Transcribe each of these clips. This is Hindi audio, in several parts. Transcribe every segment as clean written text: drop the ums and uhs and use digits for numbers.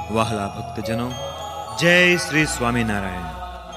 वहाला भक्तजनों, जय श्री स्वामीनारायण।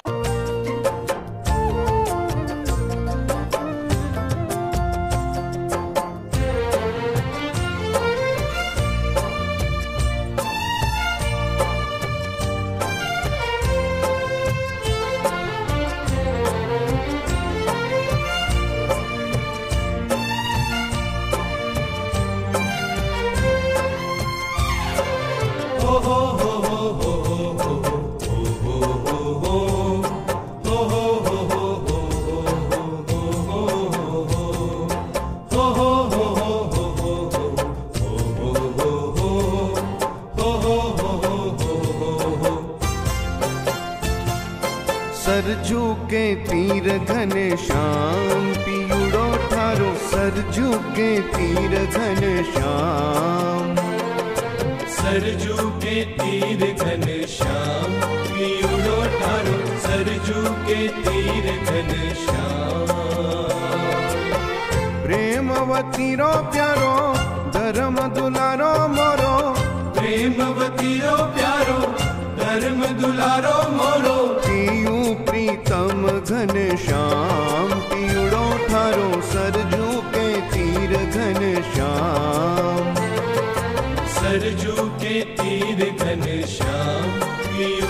सरजू के तीर घने श्याम पियुड़ो ठारो, सरजू के तीर घने श्याम, सरजू के तीर घने श्याम पियुड़ो ठारो, सरजू के तीर घने श्याम। प्रेमवती रो प्यारो धर्म दुलारो मोरो, प्रेमवती रो प्यारो धर्म दुलारो मोरो, पियू प्रीतम घन श्याम पियुड़ो ठारो, सरजू के तीर घन श्याम, सरजू के तीर घन श्याम पियुड़ो